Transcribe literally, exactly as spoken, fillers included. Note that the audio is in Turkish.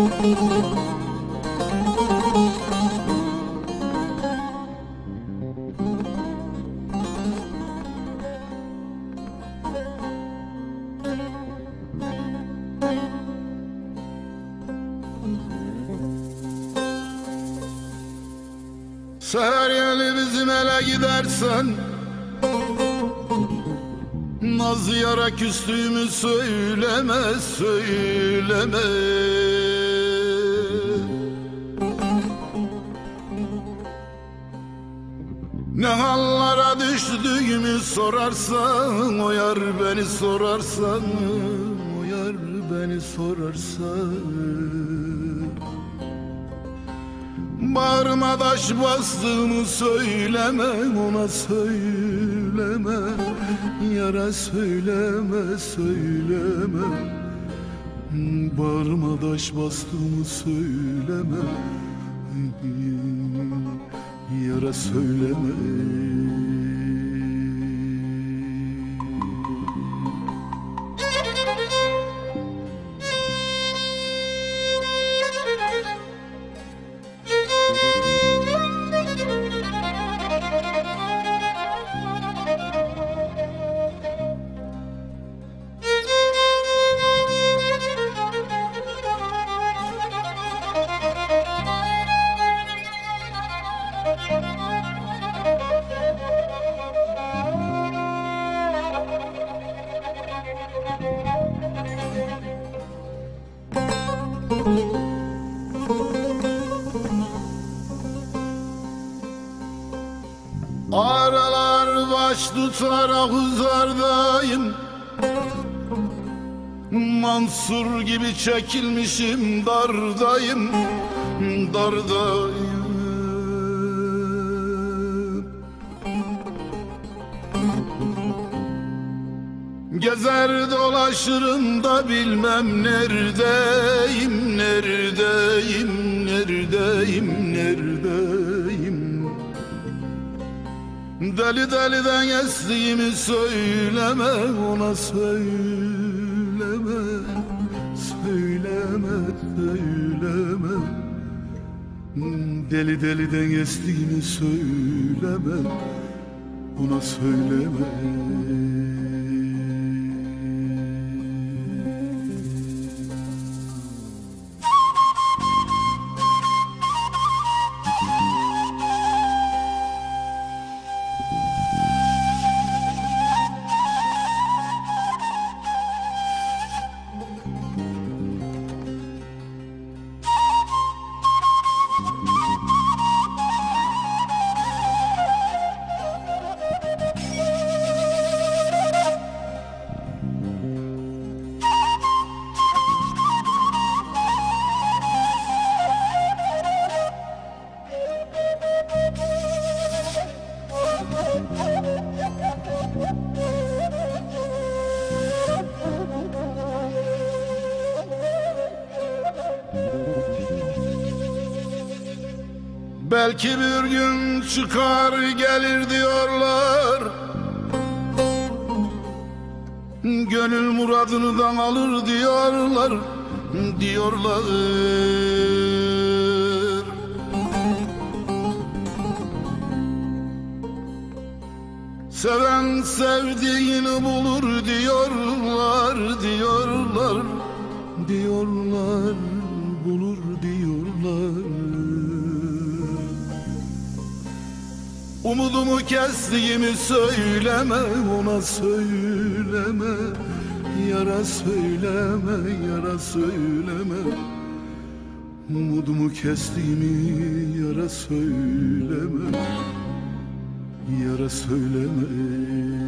Seher yeli bizim ele gidersen, naz yara küstüğümü söyleme, söyleme. Ne hallara düştüğümü sorarsan, o yar beni sorarsan, o yar beni sorarsan. Bağrıma taş bastığımı söyleme, ona söyleme. Yara söyleme, söyleme. Bağrıma taş bastığımı söyleme. Yara söyleme. Aralar baş tutarak huzardayım, Mansur gibi çekilmişim, dardayım, dardayım. Gezer dolaşırım da bilmem neredeyim, neredeyim, neredeyim, neredeyim. Deli deliden estiğimi söyleme, ona söyleme, söyleme, söyleme. Deli deliden estiğimi söyleme, ona söyleme. Belki bir gün çıkar gelir diyorlar, gönül muradından alır diyorlar, diyorlar. Seven sevdiğini bulur diyorlar, diyorlar, diyorlar, bulur diyorlar. Umudumu kestiğimi söyleme, ona söyleme. Yara söyleme, yara söyleme. Umudumu kestiğimi yara söyleme, yara söyleme.